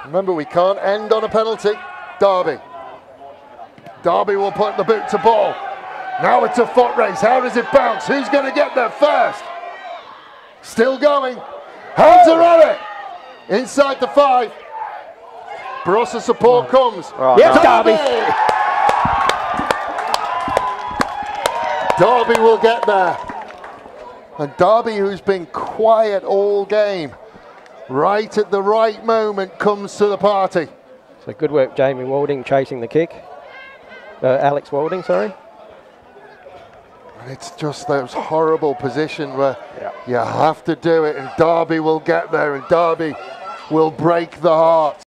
Remember, we can't end on a penalty. Derby. Derby will put the boot to ball. Now it's a foot race. How does it bounce? Who's going to get there first? Still going. Hands are on it. Inside the 5. Barossa support comes. Oh, yes, Derby. Derby will get there. And Derby, who's been quiet all game, right at the right moment comes to the party. So good work, Jamie Walding, chasing the kick. Alex Walding, sorry. And it's just those horrible position where you have to do it, and Derby will get there, and Derby will break the heart.